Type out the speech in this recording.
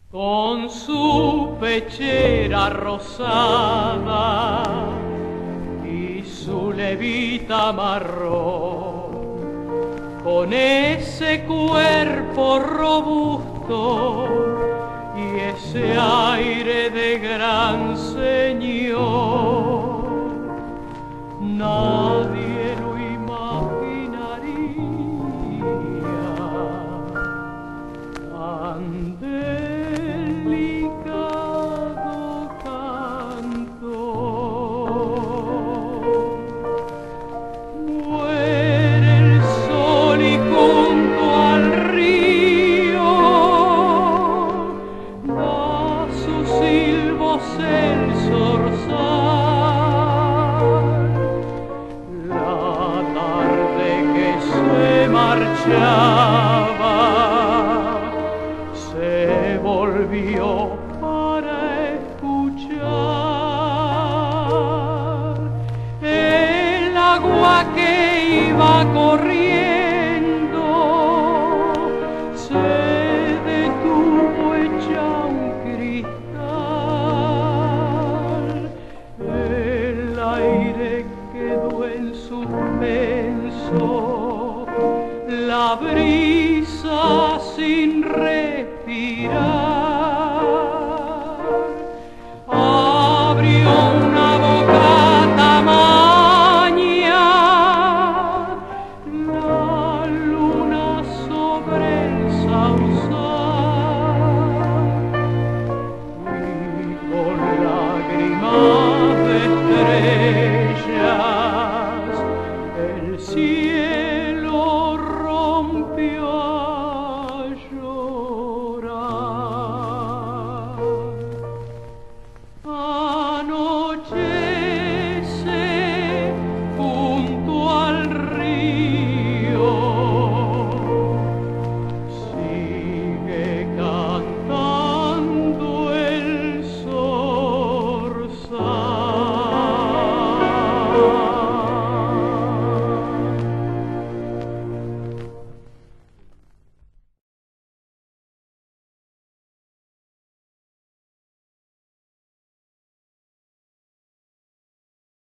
Con su pechera rosada y su levita marrón, con ese cuerpo robusto y ese aire de gran señor, nadie lo imaginaría tan delicado cantor. Muere el sol y junto al río da sus silbos el zorzal. La tarde que se marchaba se volvió para escuchar.